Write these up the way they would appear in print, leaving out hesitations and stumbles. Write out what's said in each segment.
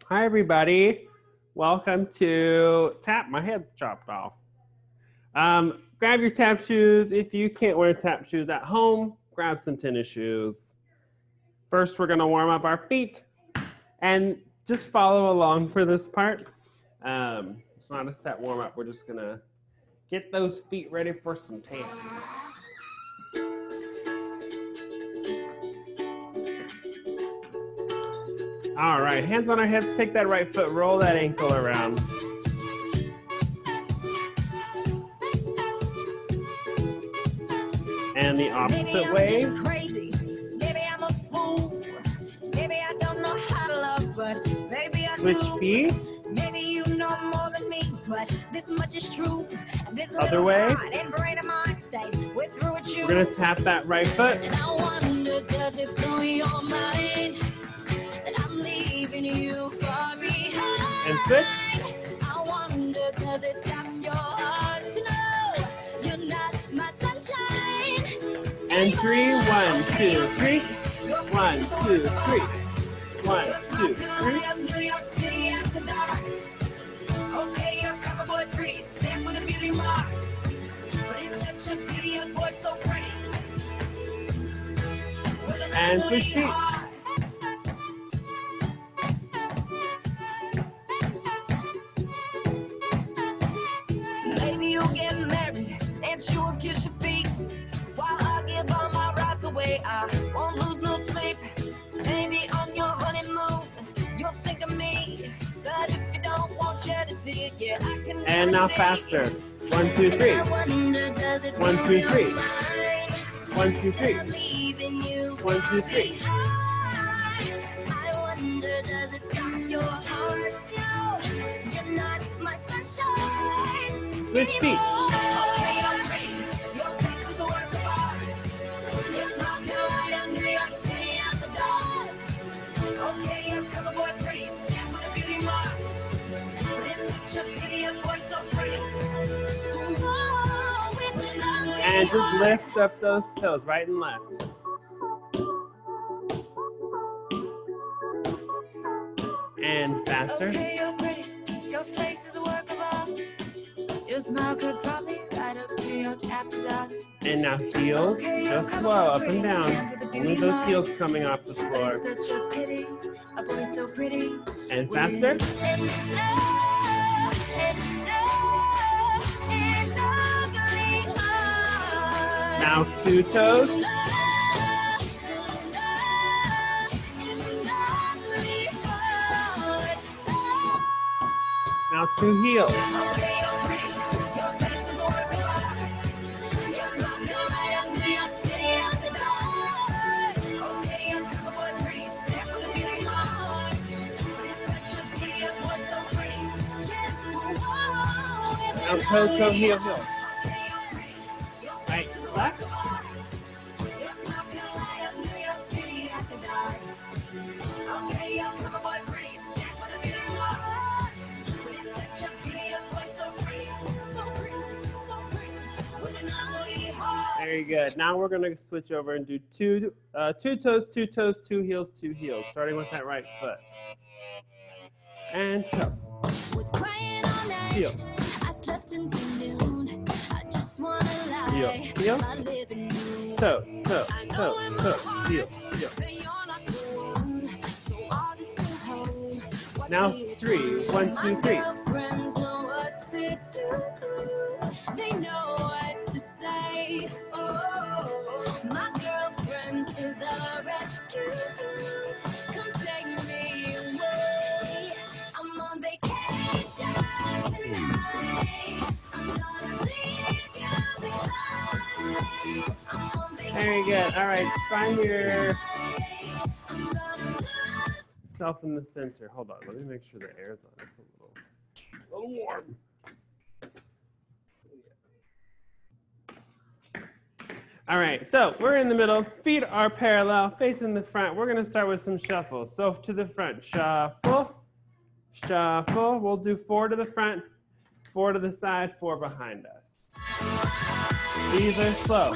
Hi, everybody. Welcome to Tap. My head chopped off. Grab your tap shoes. If you can't wear tap shoes at home, grab some tennis shoes. First, we're going to warm up our feet and just follow along for this part. It's not a set warm up. We're just going to get those feet ready for some tap. All right, hands on our hips, take that right foot, roll that ankle around. And the opposite way. Crazy. Maybe I'm a fool. Maybe I don't know how to love, but maybe I Switch feet. Maybe you know more than me, but this much is true. Other way. We're gonna tap that right foot. And I wonder, does it blow your mind that I'm leaving you far behind? And switch. I wonder, does it stop your heart to know you're not my sunshine? And 3, 1, 2, 3. 1, 2, 3. 1, 2, 3. New York City after dark. Okay, you're cover boy pretty, stamped with a beauty mark. But it's such a pity, a boy so pretty. And switch feet. Maybe you'll get married and she will kiss your feet while I give all my rights away. I won't lose no sleep. Maybe on your honeymoon you'll think of me, but if you don't want charity, yeah, I can. And now faster. 1, 2, 3. 1, 2, 3. 1, 2, 3. 1, 2, 3. I wonder, does it stop your heart too? You're not my sunshine. Switch feet. And just lift up those toes, right and left. And faster. Okay, you're pretty. Your face is a work of art. Your smile could probably light up New York after dark. And now heels, just slow, up and down. Only those heels coming off the floor. Such a pity, a boy so pretty. And faster. Now 2 toes. Now 2 heels. Now toe, toe, heel, heel. Right, left. Very good. Now we're going to switch over and do two toes, 2 toes, 2 heels, 2 heels, starting with that right foot. And toe. Heel. Heel, heel. Toe, toe, toe, toe, heel, heel. Now 3, 1, 2, 3. They know what to say. Oh, my girlfriend's to the rescue. Come take me away. I'm on vacation tonight. I'm gonna leave you behind. I'm on vacation. Very good. All right, find yourself in the center. Hold on, let me make sure the air's on. It's a little warm. All right, so we're in the middle. Feet are parallel, facing the front. We're going to start with some shuffles. So to the front, shuffle, shuffle. We'll do 4 to the front, 4 to the side, 4 behind us. These are slow.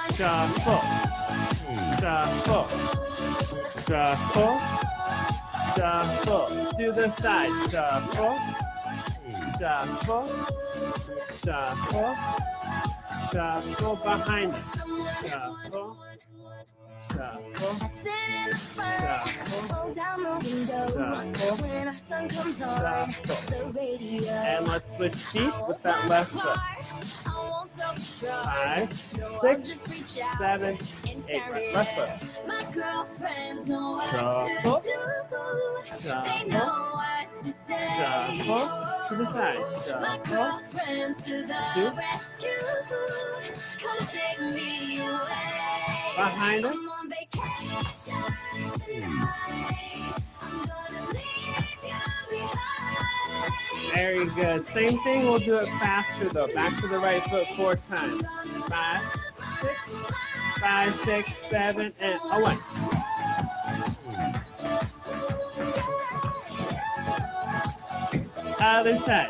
Shuffle, shuffle, shuffle, shuffle, to the side, shuffle, shuffle, shuffle, shuffle behind us, shuffle, shuffle, shuffle, down the window when our sun comes on the radio. And let's switch feet with that left foot. 5, 6, 7, 8. Left foot. My girlfriends know what to do. They know what to say. Shuffle to the side. My Shuffle. girlfriends to the rescue. Come take me away. Behind us. I'm on vacation tonight. I'm gonna leave you behind. Very good. Same thing, we'll do it faster though. Back to the right foot 4 times. 5, 6, 7, and away. Other side.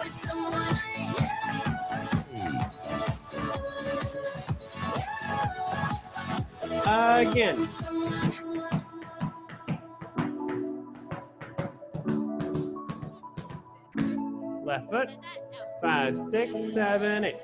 Again. Left foot. 5, 6, 7, 8.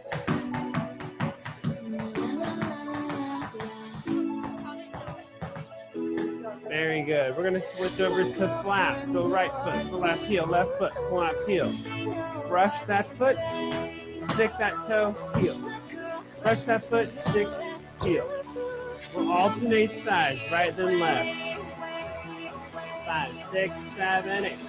Very good. We're going to switch over to flap. So right foot, flap heel, left foot, flap heel. Brush that foot, stick that toe, heel. Brush that foot, stick, heel. We'll alternate sides, right then left. 5, 6, 7, 8.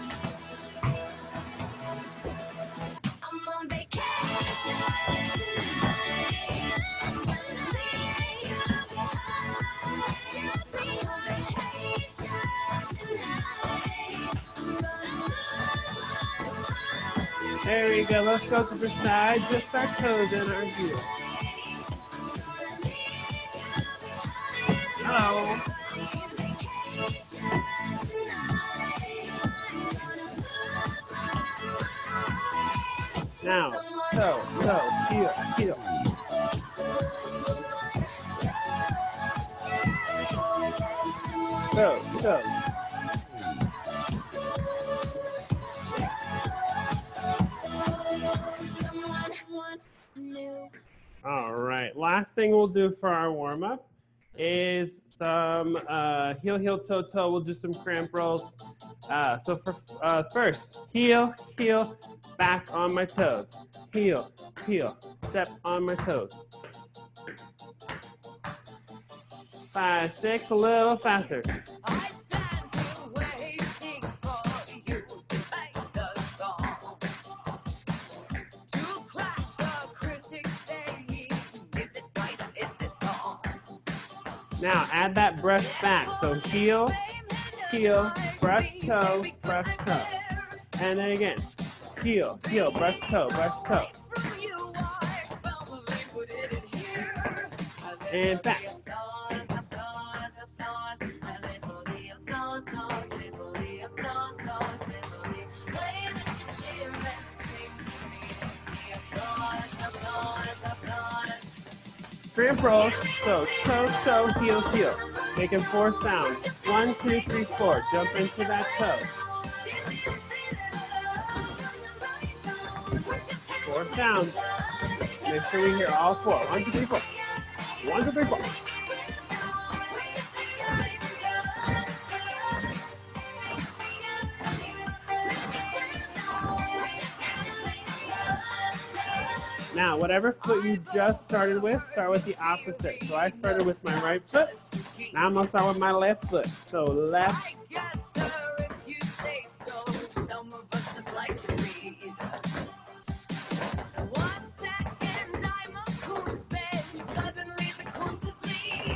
I'm on vacation tonight. I'm gonna leave you behind. I'm on vacation tonight. I'm gonna There we go. Let's go to the side. Just our toes in our heel. Hello. Now, toe, toe, heel, heel. Toe, toe. All right. Last thing we'll do for our warm-up is some heel, heel, toe, toe. We'll do some cramp rolls. So for first, heel, heel, back on my toes. Heel, heel, step on my toes. 5, 6, a little faster. I stand here waiting for you to make the song. To clash the critics saying, is it right or is it wrong? Now add that brush back. So heel, heel, brush toe, brush toe. And then again, heel, heel, brush toe, brush toe. And back. Cramp rolls, so toe, toe, heel, heel. Making 4 sounds. 1, 2, 3, 4. Jump into that toe. 4 sounds. Make sure we hear all 4. 1, 2, 3, 4. 1, 2, 3, 4. Now, whatever foot you just started with, start with the opposite. So I started with my right foot. Now I'm going to start with my left foot. So left. Yes, sir, if you say so. Some of us just like to read. 1 second, I'm a coonsman. Suddenly the coons is me.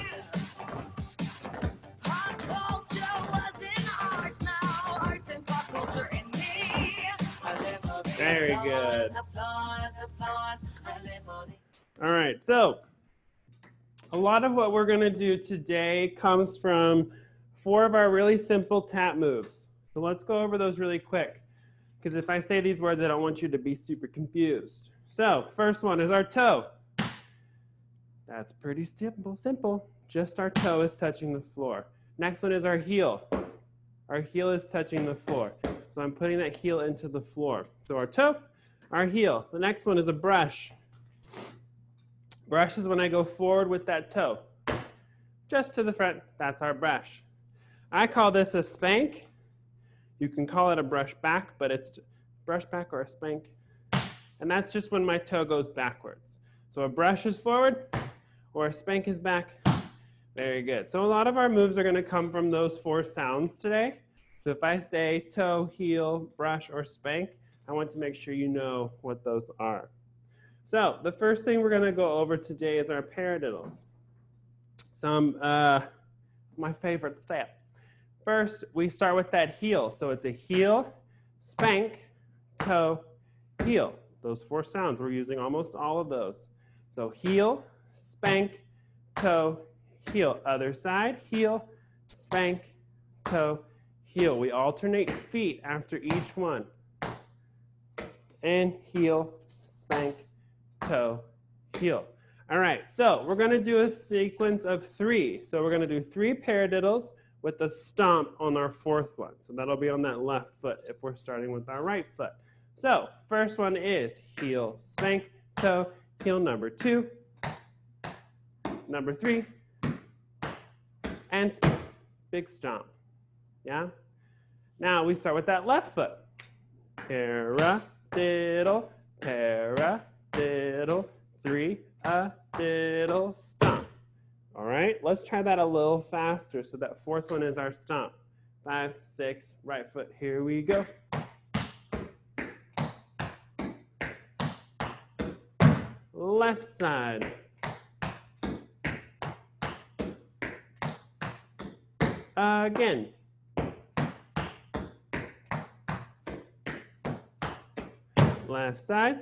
Pop culture was in art, now art and pop culture in me. Very good. Applause, applause. All right, so a lot of what we're going to do today comes from 4 of our really simple tap moves. So let's go over those really quick, because if I say these words, I don't want you to be super confused. So first one is our toe. That's pretty simple. Just our toe is touching the floor. Next one is our heel. our heel is touching the floor. So I'm putting that heel into the floor. So our toe, our heel. The next one is a brush. Brush is when I go forward with that toe. Just to the front, that's our brush. I call this a spank. You can call it a brush back, but it's brush back or a spank. And that's just when my toe goes backwards. So a brush is forward or a spank is back. Very good. So a lot of our moves are going to come from those 4 sounds today. So if I say toe, heel, brush, or spank, I want to make sure you know what those are. So the first thing we're going to go over today is our paradiddles. Some my favorite steps. First, we start with that heel. So it's a heel, spank, toe, heel. Those 4 sounds, we're using almost all of those. So heel, spank, toe, heel. Other side, heel, spank, toe, heel. We alternate feet after each one. And heel, spank, toe, heel. All right, so we're going to do a sequence of 3. So we're going to do 3 paradiddles with a stomp on our 4th one. So that'll be on that left foot if we're starting with our right foot. So first one is heel, spank, toe, heel. Number 2, number 3, and big stomp. Yeah? Now we start with that left foot. Paradiddle, paradiddle, 3, a diddle, stomp. All right, let's try that a little faster. So that 4th one is our stomp. 5, 6, right foot, here we go. Left side. Again. Left side.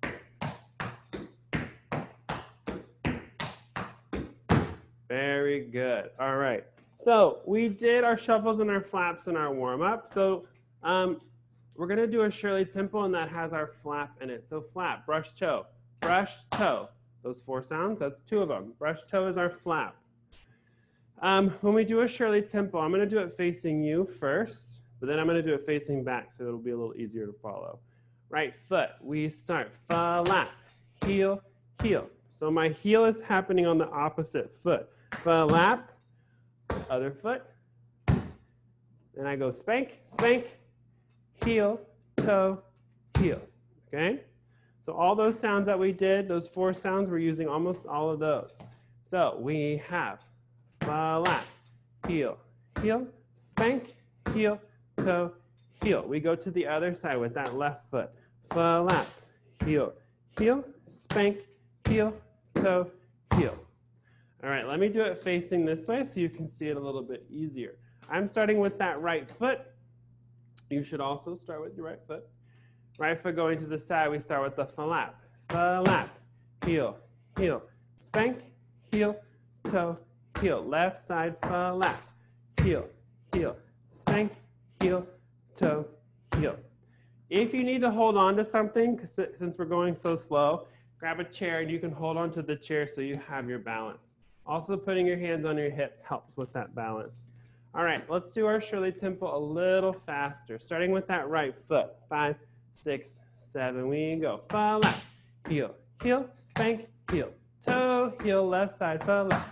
Very good. All right. So we did our shuffles and our flaps and our warm-up. So we're going to do a Shirley Temple, and that has our flap in it. So flap, brush, toe. Brush, toe. Those 4 sounds, that's 2 of them. Brush, toe is our flap. When we do a Shirley Temple, I'm going to do it facing you first, but then I'm going to do it facing back so it'll be a little easier to follow. Right foot, we start flap, heel, heel. So my heel is happening on the opposite foot. Flap, other foot. Then I go spank, spank, heel, toe, heel. Okay? So all those sounds that we did, those 4 sounds, we're using almost all of those. So we have flap, heel, heel, spank, heel, toe, heel. We go to the other side with that left foot. Flap, heel, heel, spank, heel, toe, heel. All right, let me do it facing this way so you can see it a little bit easier. I'm starting with that right foot. You should also start with your right foot. Right foot going to the side, we start with the flap. Flap, heel, heel, spank, heel, toe, heel. Left side, flap, heel, heel, spank, heel, toe, heel. If you need to hold on to something, since we're going so slow, grab a chair and you can hold on to the chair so you have your balance. Also, putting your hands on your hips helps with that balance. All right, let's do our Shirley Temple a little faster, starting with that right foot. 5, 6, 7, we go. Flap, heel, heel, spank, heel, toe, heel, left side, flap.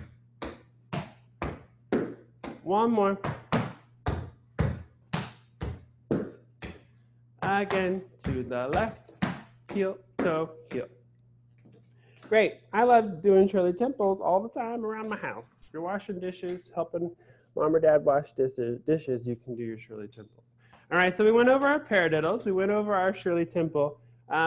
One more. Again, to the left, heel, toe, heel. Great. I love doing Shirley Temples all the time around my house. If you're washing dishes, helping mom or dad wash dishes, you can do your Shirley Temples. All right, so we went over our paradiddles. We went over our Shirley Temple.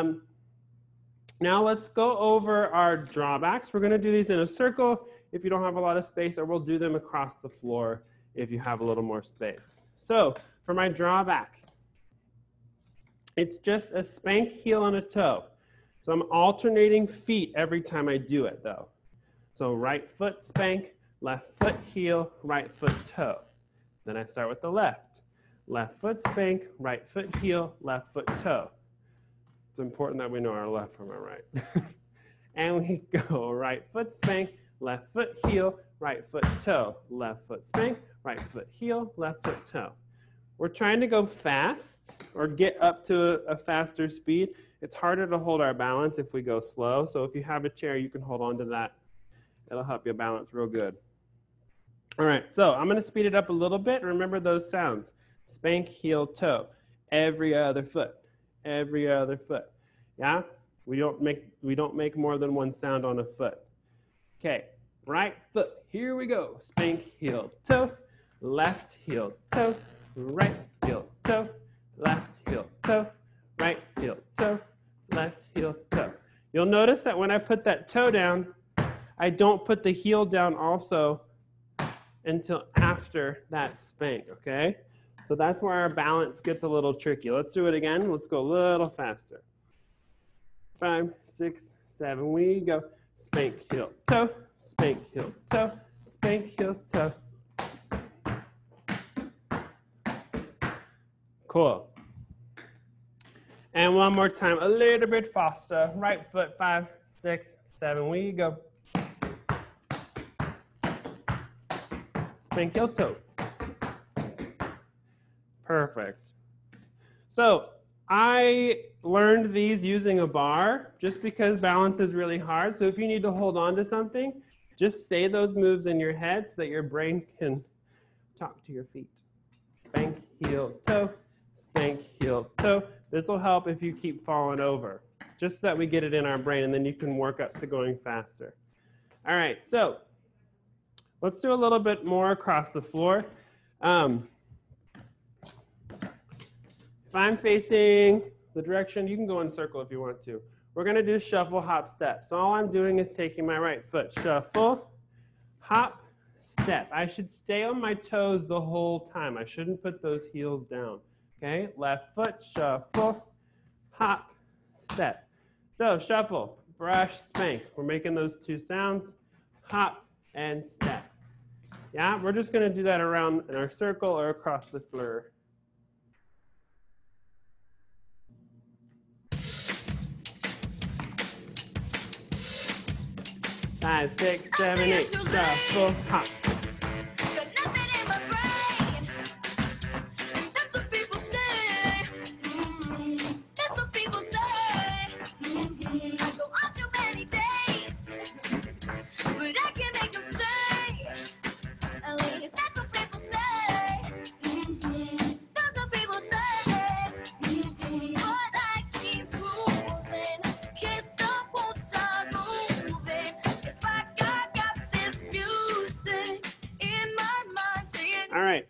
Now let's go over our drawbacks. We're going to do these in a circle if you don't have a lot of space, or we'll do them across the floor if you have a little more space. So for my drawback, it's just a spank, heel, and a toe. So I'm alternating feet every time I do it, though. So right foot spank, left foot heel, right foot toe. Then I start with the left. Left foot spank, right foot heel, left foot toe. It's important that we know our left from our right. And we go right foot spank, left foot heel, right foot toe. Left foot spank, Right foot heel, left foot toe. We're trying to go fast or get up to a faster speed. It's harder to hold our balance if we go slow. So if you have a chair, you can hold on to that. It'll help you balance real good. All right, so I'm gonna speed it up a little bit. Remember those sounds. Spank, heel, toe. Every other foot. Every other foot. Yeah? We don't make more than one sound on a foot. Okay, right foot. Here we go. Spank, heel, toe. Left heel, toe. Right heel, toe. Left heel, toe. Right heel, toe. Left heel, toe. You'll notice that when I put that toe down, I don't put the heel down also until after that spank, okay? So that's where our balance gets a little tricky. Let's do it again. Let's go a little faster. 5, 6, 7, we go. Spank, heel, toe. Spank, heel, toe. Spank, heel, toe. Cool. And one more time, a little bit faster. Right foot, 5, 6, 7, we go. Spank, heel, toe. Perfect. So I learned these using a bar just because balance is really hard. So if you need to hold on to something, just say those moves in your head so that your brain can talk to your feet. Spank, heel, toe. Spank, heel, toe. This will help if you keep falling over, just so that we get it in our brain, and then you can work up to going faster. All right, so let's do a little bit more across the floor. If I'm facing the direction, you can go in circle if you want to. We're going to do shuffle, hop, step. So all I'm doing is taking my right foot. Shuffle, hop, step. I should stay on my toes the whole time. I shouldn't put those heels down. Okay, left foot, shuffle, hop, step. So shuffle, brush, spank. We're making those two sounds, hop and step. Yeah, we're just going to do that around in our circle or across the floor. 5, 6, 7, 8, shuffle, hop. All right.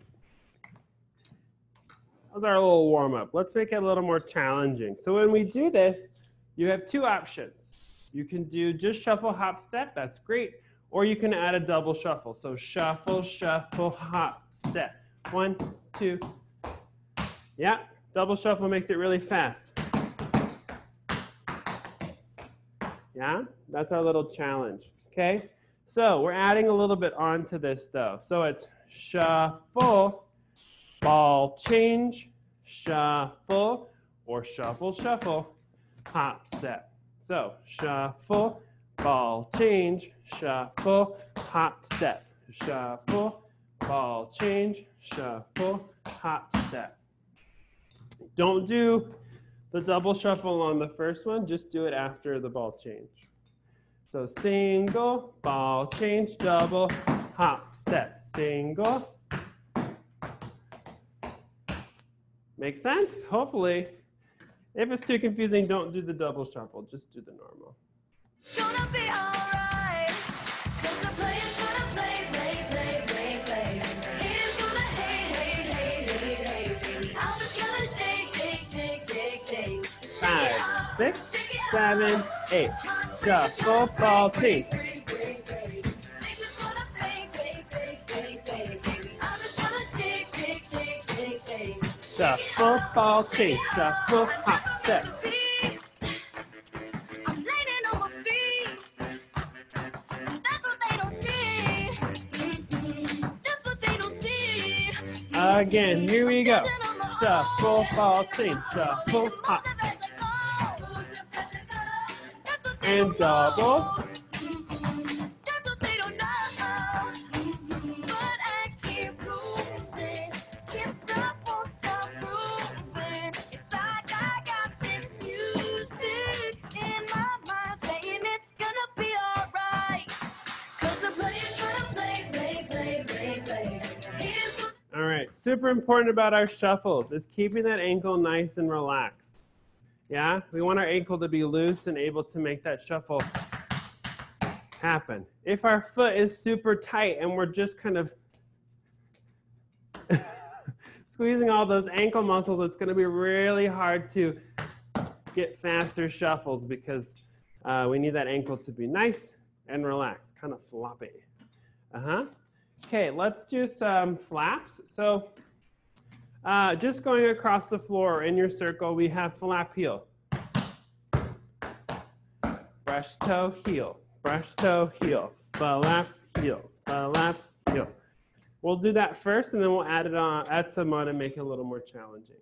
That was our little warm-up. Let's make it a little more challenging. So when we do this, you have two options. You can do just shuffle, hop, step. That's great. Or you can add a double shuffle. So shuffle, shuffle, hop, step. 1, 2. Yeah, double shuffle makes it really fast. Yeah, that's our little challenge. Okay, so we're adding a little bit onto this though. So it's shuffle, ball change, shuffle, or shuffle, shuffle, hop, step. So shuffle, ball change, shuffle, hop, step. Shuffle, ball change, shuffle, hop, step. Don't do the double shuffle on the first one, just do it after the ball change. So single, ball change, double, hop, step, single. Make sense? Hopefully. If it's too confusing, don't do the double shuffle, just do the normal. Gonna be alright, 'cause the player's gonna play, play, play, play, play. Haters gonna hate, hate, hate, hate, hate, baby. I'm just gonna shake, shake, shake, shake, shake. 5, 6, 7, 8. Shuffle, ball change. Shuffle, ball change, shuffle, hop, step. I'm leaning on my feet. That's what they don't see. That's what they don't see. Again, here we go. Shuffle, ball change, shuffle, hop. And double. super important about our shuffles is keeping that ankle nice and relaxed. Yeah, we want our ankle to be loose and able to make that shuffle happen. If our foot is super tight and we're just kind of squeezing all those ankle muscles, it's going to be really hard to get faster shuffles because we need that ankle to be nice and relaxed, kind of floppy. Okay, let's do some flaps. So just going across the floor in your circle, we have flap heel. Brush toe, heel. Brush toe, heel. Flap, heel. Flap, heel. We'll do that first, and then we'll add some on and make it a little more challenging.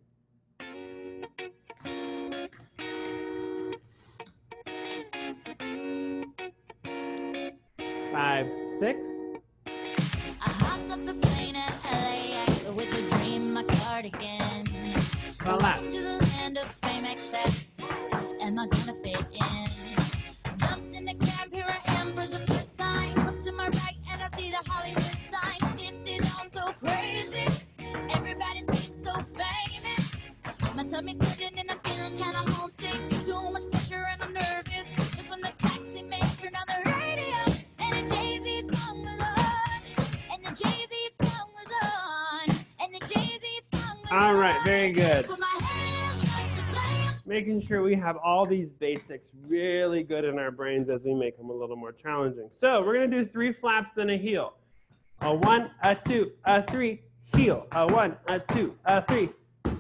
5, 6. I hopped up the plane at LAX with a dream, my cardigan. Welcome to the land of fame excess. Am I gonna fit in? Jumped in the cab, here I am for the first time. Look to my right and I see the Hollywood sign. This is all so crazy. Everybody seems so famous. My tummy turning and I'm feeling kinda homesick. Too much pressure and I'm nervous. Just when the taxi man turned on the radio and the Jay-Z song was on. And the Jay-Z song was on. And the Jay-Z song was on. All right, very good. Put my hands up to play. Making sure we have all these basics really good in our brains as we make them a little more challenging. So we're going to do 3 flaps and a heel. A 1, a 2, a 3, heel. A 1, a 2, a 3.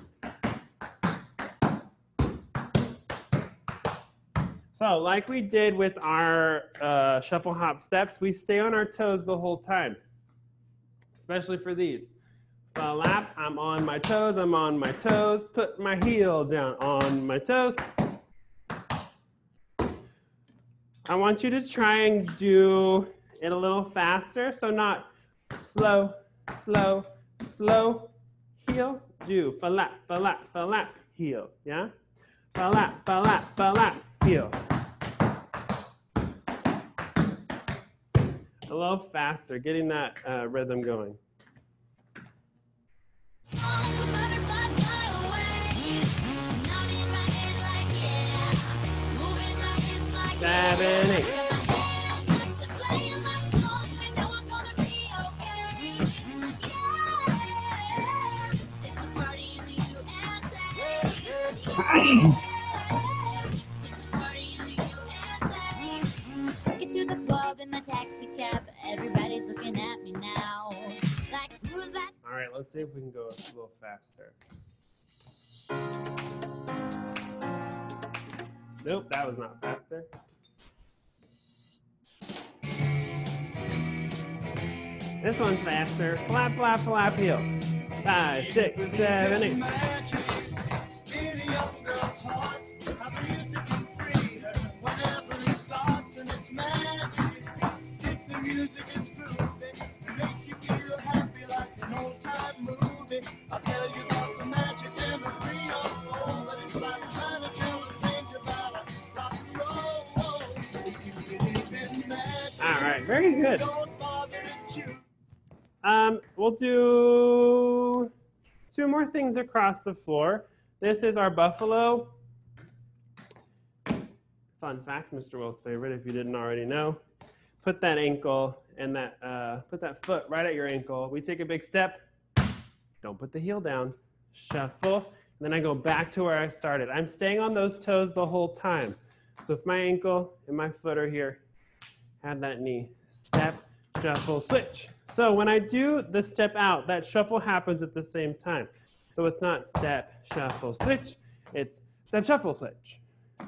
So like we did with our shuffle hop steps, we stay on our toes the whole time, especially for these. Flap, I'm on my toes, I'm on my toes, put my heel down on my toes. I want you to try and do it a little faster, so not slow, slow, slow, heel, do flap, flap, flap, heel, yeah? Flap, flap, flap, heel. A little faster, getting that rhythm going. 7, 8. Get to the club in my taxi cab. Everybody's looking at me now. Like, who's that? All right, let's see if we can go a little faster. Nope, that was not faster. This one's faster. Flap, flap, flap, heel. 5, 6, 7, 8. Music is groovy, it makes you feel happy like an old-time movie. I'll tell you about the magic and the free your soul, but it's like trying to tell a stranger about a rock and roll. If you believe in magic, all right, very good. don't bother to choose. We'll do 2 more things across the floor. This is our buffalo. Fun fact, Mr. Will's favorite, if you didn't already know. Put that ankle and put that foot right at your ankle. We take a big step. Don't put the heel down. Shuffle. And then I go back to where I started. I'm staying on those toes the whole time. So if my ankle and my foot are here, have that knee. Step, shuffle, switch. So when I do the step out, that shuffle happens at the same time. So it's not step, shuffle, switch. It's step, shuffle, switch.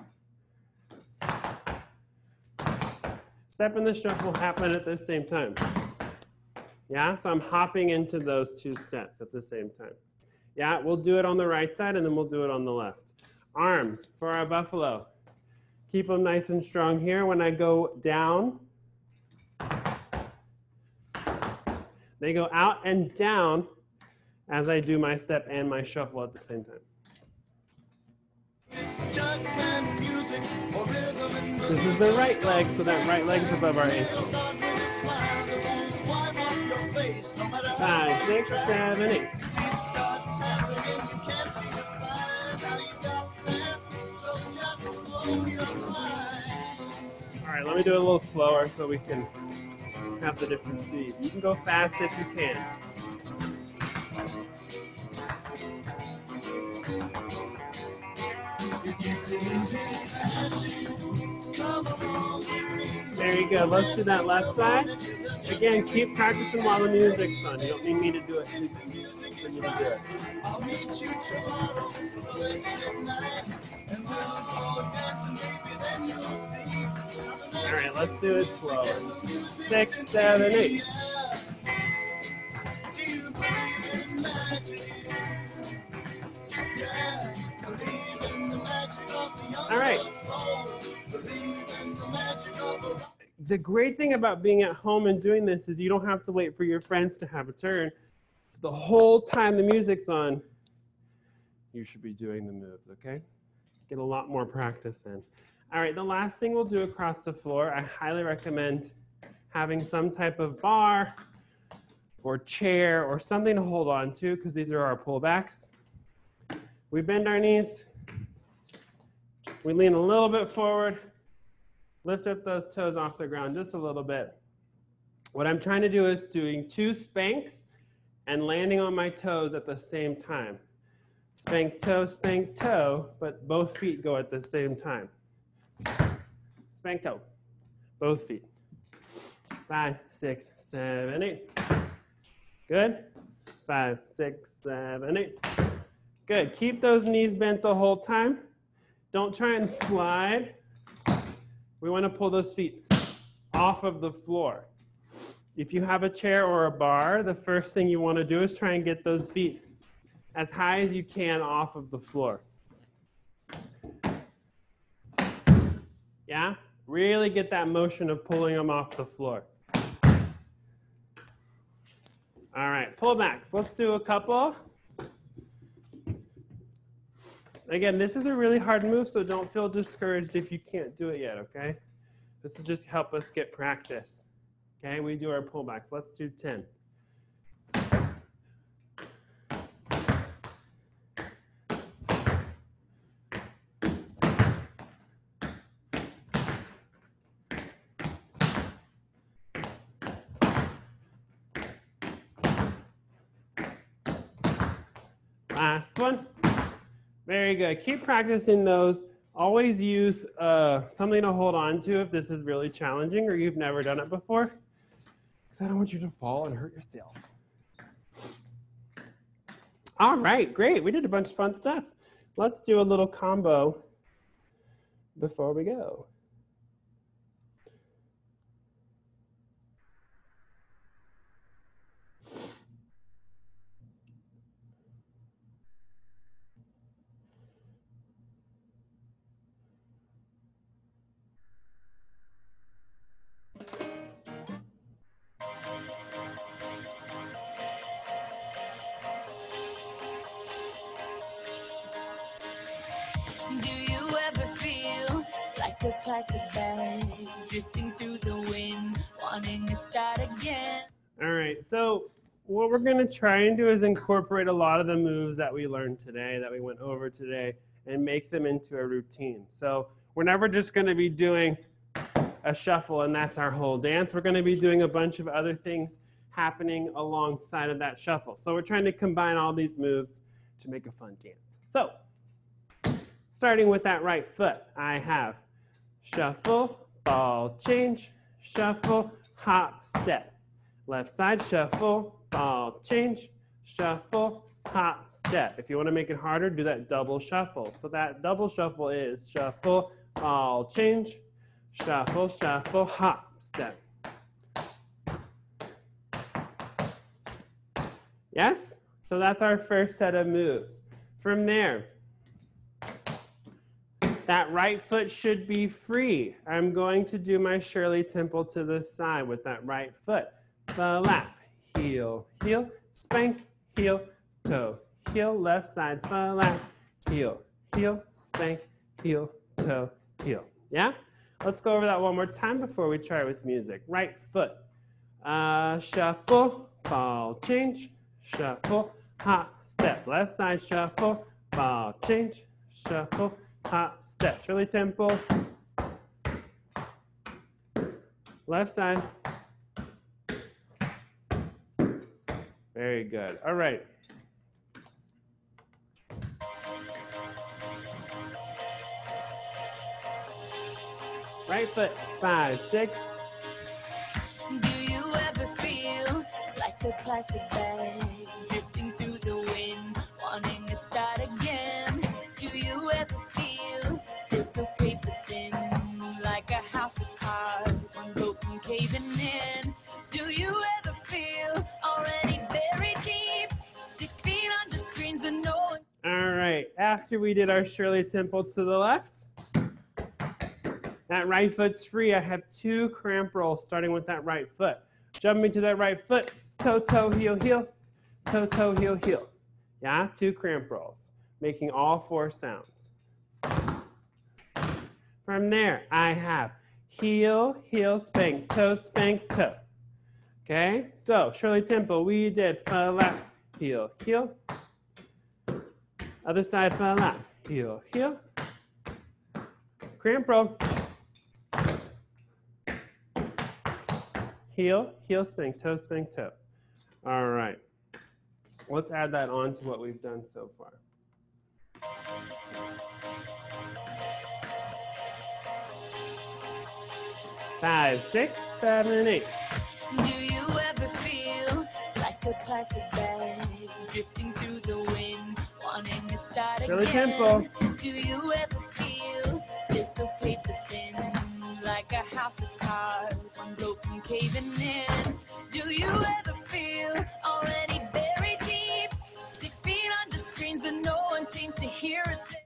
Step and the shuffle happen at the same time. Yeah, so I'm hopping into those 2 steps at the same time. Yeah, we'll do it on the right side and then we'll do it on the left. Arms for our buffalo. Keep them nice and strong here. When I go down, they go out and down as I do my step and my shuffle at the same time. This is the right leg, so that right leg's above our ankle. place. No matter how 5, 6, far you 7, 8. feet start tapping and you can't seem to find how you got there. So just blow your mind. All right, let me do it a little slower so we can have the different speeds. You can go fast if you can. Very good. Let's do that left side. Again, keep practicing while the music's on. You don't need me to do it for you to do it. I'll meet you tomorrow so late at night, and we'll go dancing, maybe then you'll see. All right, let's do it slower. 6, 7, 8. Do you believe in magic? Yeah, believe in the magic of the All right. soul. Believe in the magic of the The great thing about being at home and doing this is you don't have to wait for your friends to have a turn. The whole time the music's on, you should be doing the moves, okay? Get a lot more practice in. All right, the last thing we'll do across the floor, I highly recommend having some type of bar or chair or something to hold on to, because these are our pullbacks. We bend our knees. We lean a little bit forward. Lift up those toes off the ground just a little bit. What I'm trying to do is doing 2 spanks and landing on my toes at the same time. Spank, toe, but both feet go at the same time. Spank, toe, both feet. 5, 6, 7, 8. Good. 5, 6, 7, 8. Good. Keep those knees bent the whole time. Don't try and slide. We want to pull those feet off of the floor. If you have a chair or a bar, the first thing you want to do is try and get those feet as high as you can off of the floor. Yeah? Really get that motion of pulling them off the floor. All right, pullbacks. Let's do a couple. Again, this is a really hard move, so don't feel discouraged if you can't do it yet, okay? This will just help us get practice. Okay, we do our pullbacks. Let's do 10. Last one. Very good. Keep practicing those. Always use something to hold on to if this is really challenging or you've never done it before, because I don't want you to fall and hurt yourself. All right, great. We did a bunch of fun stuff. Let's do a little combo before we go. Do you ever feel like a plastic bag drifting through the wind, wanting to start again? All right, so what we're going to try and do is incorporate a lot of the moves that we learned today, that we went over today, and make them into a routine. So we're never just going to be doing a shuffle and that's our whole dance. We're going to be doing a bunch of other things happening alongside of that shuffle. So we're trying to combine all these moves to make a fun dance. So starting with that right foot, I have shuffle, ball change, shuffle, hop, step. Left side, shuffle, ball change, shuffle, hop, step. If you want to make it harder, do that double shuffle. So that double shuffle is shuffle, ball change, shuffle, shuffle, hop, step. Yes? So that's our first set of moves. From there, that right foot should be free. I'm going to do my Shirley Temple to the side with that right foot. Flap, heel, heel, spank, heel, toe, heel, left side, flap, heel, heel, spank, heel, toe, heel. Yeah? Let's go over that one more time before we try with music. Right foot. Shuffle, ball change, shuffle, hop, step. Left side, shuffle, ball change, shuffle, hop, step. Shirley Temple. Left side. Very good. All right. Right foot, 5, 6. Do you ever feel like a plastic bag drifting through the wind, wanting to start again? Do you ever feel so paper thin, like a house of cards, one blow from caving in? Do you ever feel already buried deep, 6 feet under screens with no one? All right. After we did our Shirley Temple to the left, that right foot's free. I have 2 cramp rolls starting with that right foot. Jumping to that right foot, toe, toe, heel, heel, toe, toe, heel, heel. Yeah, 2 cramp rolls, making all 4 sounds. From there, I have heel, heel, spank, toe, toe. Okay, so Shirley Temple, we did flat, heel, heel. Other side, flat, heel, heel. Cramp roll. Heel, heel, spank, toe. All right. Let's add that on to what we've done so far. Five, 6, 7, 8. Do you ever feel like a plastic bag drifting through the wind, wanting to start Shirley again? Temple. Do you ever feel this so paper thin, like a house of cards, one blow from caving in? Do you ever feel already buried deep, 6 feet under screens, but no one seems to hear a thing?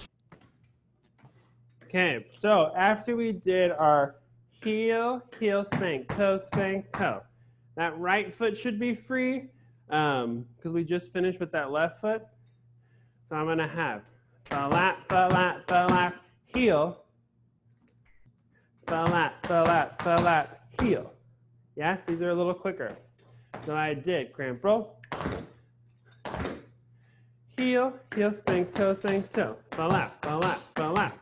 Okay, so after we did our heel, heel, spank, toe, that right foot should be free because we just finished with that left foot. So I'm going to have flat, heel, flat, heel. Yes, these are a little quicker. So I did cramp roll, heel, heel, spank, toe, flat.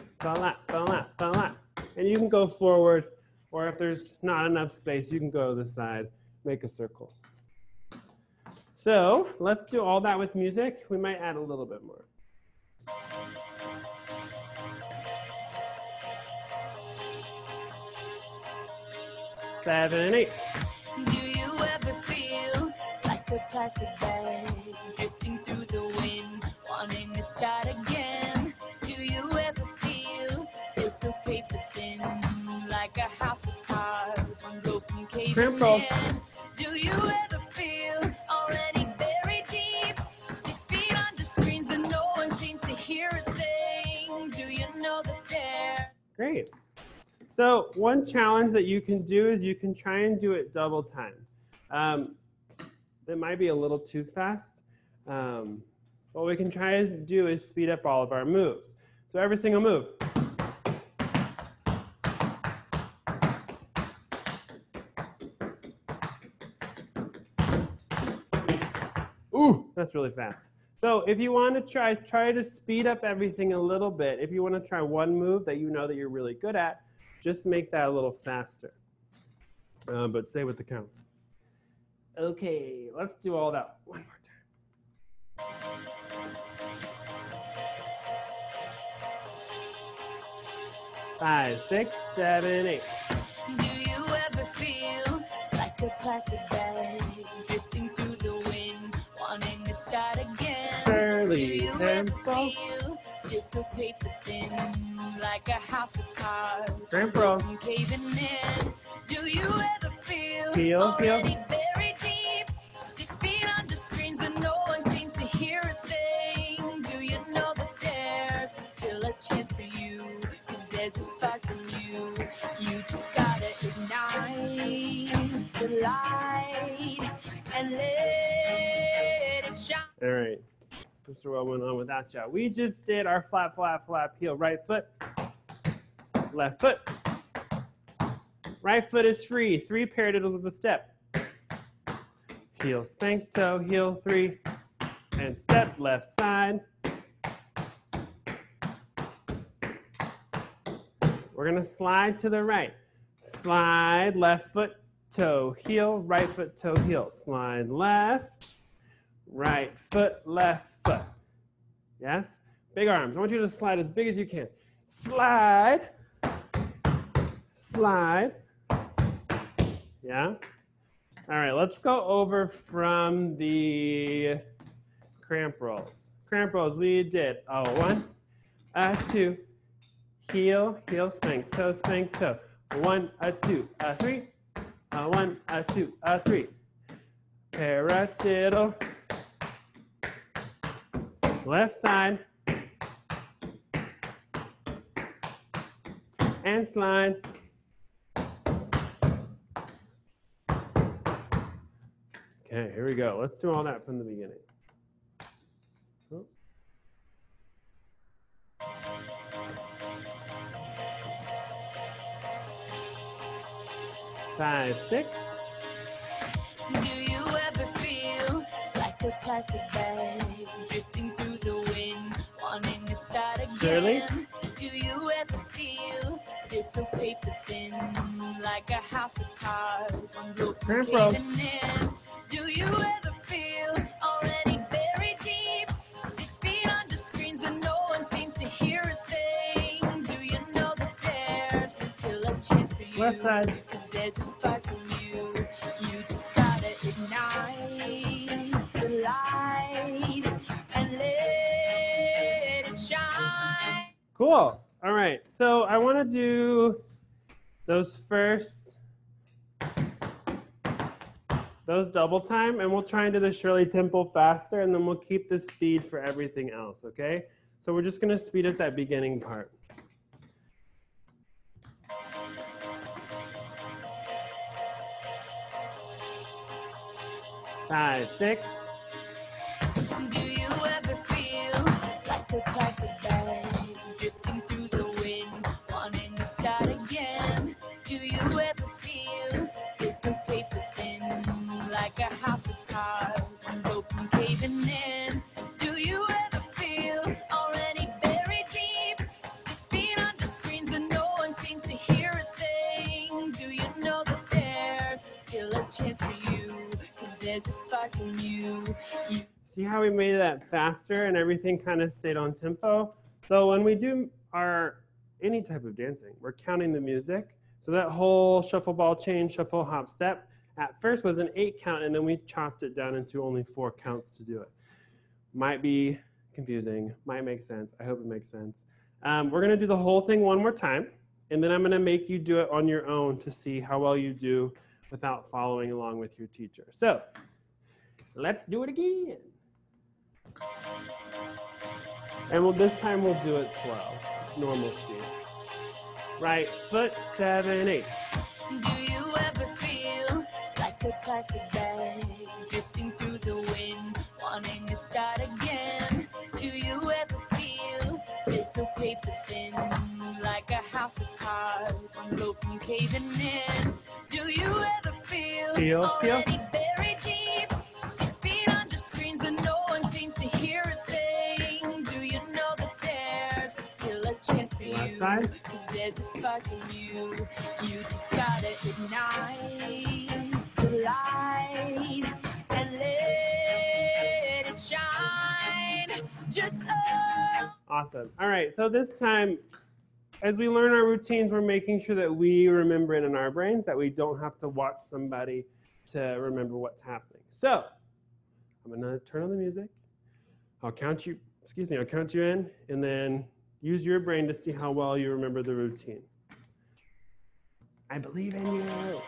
And you can go forward, or if there's not enough space, you can go to the side, make a circle. So let's do all that with music. We might add a little bit more. Seven, 8. Do you ever feel like a plastic bag drifting through the wind, wanting to start again? Do you ever feel so paper thin, like a house of cards, one blow from caving in? Do you ever feel already buried deep, 6 feet under screens, but no one seems to hear a thing? Do you know that they're... Great. So one challenge that you can do is you can try and do it double time. It might be a little too fast. What we can try to do is speed up all of our moves. So every single move. Ooh, that's really fast. So if you want to try to speed up everything a little bit. If you want to try one move that you know that you're really good at, just make that a little faster. But stay with the counts. Okay, let's do all that one more time. 5, 6, 7, 8. Do you ever feel like a plastic bag drifting through the wind, wanting to start again? Shirley Do you ever Temple. feel just so paper thin, like a house of cards, Cramp roll. from caving in? Do you ever feel Heel, already heel. buried deep, 6 feet under screens, but no one seems to hear a thing? Do you know that there's still a chance for you? 'Cause there's a spark in you. You just gotta ignite the light and let it shine. All right. Mr. What went on without you? We just did our flat, heel. Right foot, left foot. Right foot is free. 3 paradiddles with a step. heel, spank toe, heel 3, and step left side. We're gonna slide to the right. Slide, left foot, toe, heel, right foot, toe, heel. Slide left, right foot, left foot. Yes? Big arms. I want you to slide as big as you can. Slide, slide. Yeah? All right, let's go over from the cramp rolls. Cramp rolls, we did 1, 2, heel, heel, spank, toe, 1, 2, 3, 1, 2, 3. Paradiddle. Left side. And slide. Okay, here we go. Let's do all that from the beginning. 5, 6. Do you ever feel like a plastic bag drifting through the wind, wanting to start again? Clearly. Do you ever feel this so paper thin, like a house of cards on rope from caving in? Do you ever feel already buried deep, 6 feet under screens, but no one seems to hear a thing? Do you know that there's still a chance for you? Left side. There's a spark in you. You just gotta ignite the light and let it shine. Cool. All right. So I want to do those double time, and we'll try and do the Shirley tempo faster, and then we'll keep the speed for everything else, okay? So we're just going to speed up that beginning part. Five, 6. Do you ever feel like a plastic bag drifting through the wind, wanting to start again? Do you ever feel this so paper thin, like a house of cards on rope from caving in? Do you ever feel already buried deep, 6 feet under screens, but no one seems to hear a thing? Do you know that there's still a chance for you? There's a spark in you. See how we made that faster and everything kind of stayed on tempo? So when we do any type of dancing, we're counting the music. So that whole shuffle ball change, shuffle hop step, at first was an 8 count, and then we chopped it down into only 4 counts to do it. Might be confusing, might make sense. I hope it makes sense. We're gonna do the whole thing one more time, and then I'm gonna make you do it on your own to see how well you do without following along with your teacher. So let's do it again. And this time we'll do it slow, normal speed. Right foot, 7, 8. Do you ever feel like a plastic bag drifting through the wind, wanting to start again? Do you ever feel this so paper thin, like a house of cards on rope from caving in? Do you ever feel already buried deep, 6 feet under screens, but no one seems to hear a thing? Do you know that there's still a chance for you? Cause there's a spark in you. You just gotta ignite the light and let it shine. Just Awesome. All right, so this time, as we learn our routines, we're making sure that we remember it in our brains, that we don't have to watch somebody to remember what's happening. So I'm gonna turn on the music. I'll count you in, and then use your brain to see how well you remember the routine. I believe in you.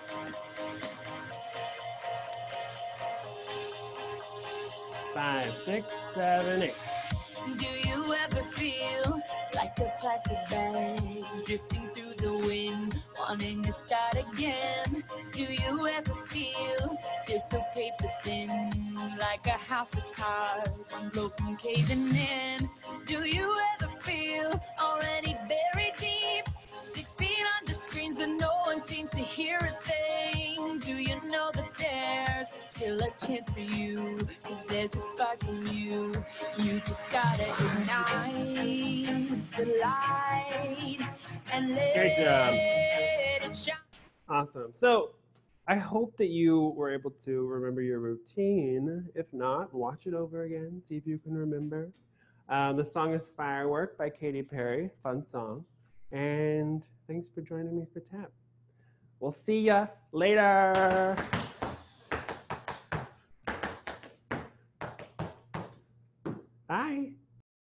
5, 6, 7, 8. do you ever feel like a plastic bag drifting through the wind, wanting to start again? Do you ever feel this so paper thin, like a house of cards on rope from caving in? Do you ever feel already buried deep, 6 feet under screens, but no one seems to hear a thing? Do you know that there's still a chance for you. 'Cause there's a spark in you. You just gotta ignite the light and let Great job. it shine. Awesome. So I hope that you were able to remember your routine. If not, watch it over again, see if you can remember. The song is Firework by Katy Perry. Fun song. And thanks for joining me for Tap. We'll see ya later. Bye.